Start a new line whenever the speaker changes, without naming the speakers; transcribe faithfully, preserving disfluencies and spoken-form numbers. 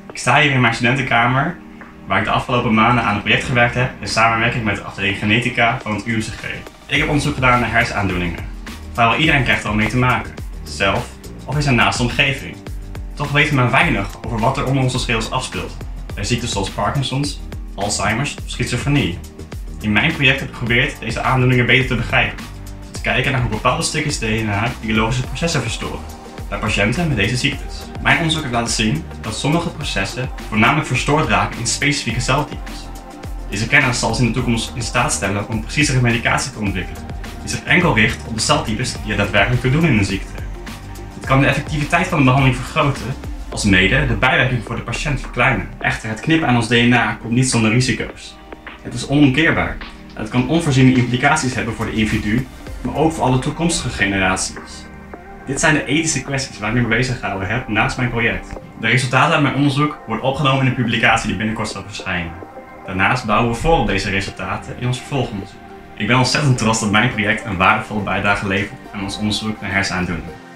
Ik sta hier in mijn studentenkamer, waar ik de afgelopen maanden aan een project gewerkt heb in samenwerking met de afdeling genetica van het U M C G. Ik heb onderzoek gedaan naar hersenaandoeningen. Vrijwel iedereen krijgt er al mee te maken, zelf of in zijn naaste omgeving. Toch weten we maar weinig over wat er onder onze schedels afspeelt, bij ziekten zoals Parkinson's, Alzheimer's of schizofrenie. In mijn project heb ik geprobeerd deze aandoeningen beter te begrijpen, te kijken naar hoe bepaalde stukjes D N A biologische processen verstoren bij patiënten met deze ziektes. Mijn onderzoek heeft laten zien dat sommige processen voornamelijk verstoord raken in specifieke celtypes. Deze kennis zal ons in de toekomst in staat stellen om preciezere medicatie te ontwikkelen, die zich enkel richt op de celtypes die er daadwerkelijk toe doen in een ziekte. Dit kan de effectiviteit van de behandeling vergroten, als mede de bijwerking voor de patiënt verkleinen. Echter, het knippen aan ons D N A komt niet zonder risico's. Het is onomkeerbaar en het kan onvoorziene implicaties hebben voor de individu, maar ook voor alle toekomstige generaties. Dit zijn de ethische kwesties waar ik me mee bezig gehouden heb naast mijn project. De resultaten uit mijn onderzoek worden opgenomen in een publicatie die binnenkort zal verschijnen. Daarnaast bouwen we voor op deze resultaten in ons vervolgonderzoek. Ik ben ontzettend trots dat mijn project een waardevolle bijdrage levert aan ons onderzoek naar hersenaandoeningen.